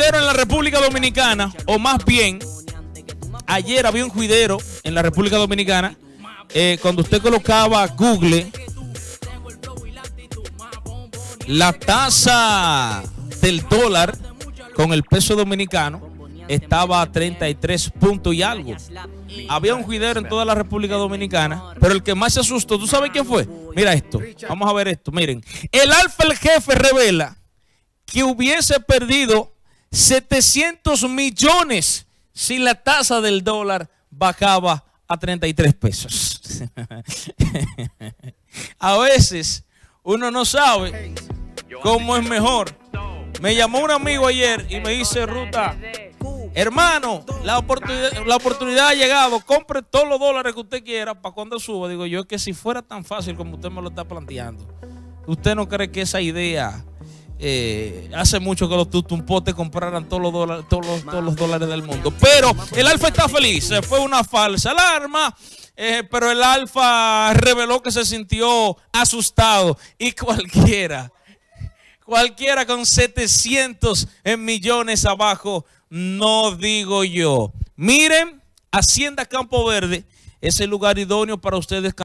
juidero en la República Dominicana, o más bien, ayer había un juidero en la República Dominicana. Cuando usted colocaba Google, la tasa del dólar con el peso dominicano estaba a 33 puntos y algo. Había un juidero en toda la República Dominicana, pero el que más se asustó, ¿tú sabes quién fue? Mira esto, vamos a ver esto, miren. El Alfa el Jefe revela que hubiese perdido 700 millones si la tasa del dólar bajaba a 33 pesos. A veces uno no sabe cómo es mejor. Me llamó un amigo ayer y me dice: Ruta, hermano, la oportunidad ha llegado, compre todos los dólares que usted quiera para cuando suba. Digo yo, que si fuera tan fácil como usted me lo está planteando, ¿usted no cree que esa idea hace mucho que los tutumpotes compraran todos los dólares del mundo? Pero el Alfa está feliz, fue una falsa alarma, pero el Alfa reveló que se sintió asustado, y cualquiera con 700 millones abajo, no digo yo. Miren, Hacienda Campo Verde es el lugar idóneo para ustedes